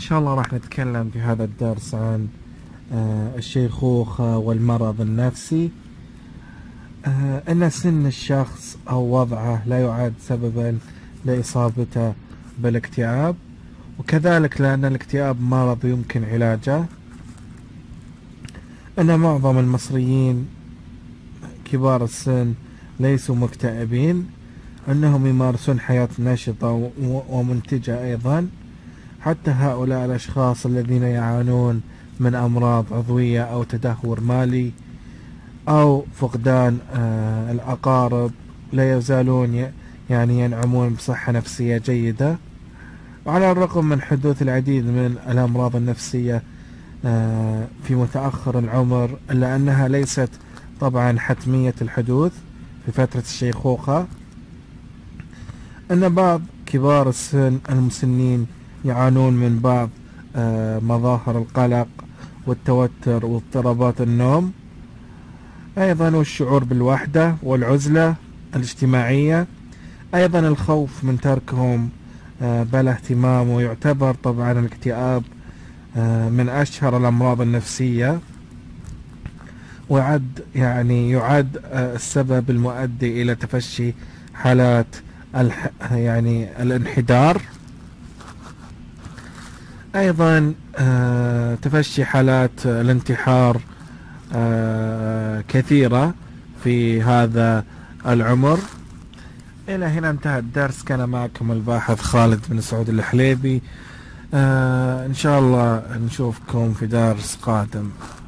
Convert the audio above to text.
شاء الله راح نتكلم في هذا الدرس عن الشيخوخة والمرض النفسي. أن سن الشخص أو وضعه لا يعد سببا لإصابته بالاكتئاب، وكذلك لأن الاكتئاب مرض يمكن علاجه. أن معظم المصريين كبار السن ليسوا مكتئبين، أنهم يمارسون حياة نشطة ومنتجة أيضا. حتى هؤلاء الأشخاص الذين يعانون من أمراض عضوية أو تدهور مالي أو فقدان الأقارب لا يزالون ينعمون بصحة نفسية جيدة. وعلى الرغم من حدوث العديد من الأمراض النفسية في متأخر العمر، إلا أنها ليست طبعا حتمية الحدوث في فترة الشيخوخة. أن بعض كبار السن المسنين يعانون من بعض مظاهر القلق والتوتر واضطرابات النوم، أيضا والشعور بالوحدة والعزلة الاجتماعية، أيضا الخوف من تركهم بلا اهتمام. ويعتبر طبعا الاكتئاب من أشهر الأمراض النفسية، يعد السبب المؤدي إلى تفشي حالات الانحدار، أيضا تفشي حالات الانتحار كثيرة في هذا العمر. إلى هنا انتهى الدرس. كان معكم الباحث خالد بن سعود الحليبي. إن شاء الله نشوفكم في درس قادم.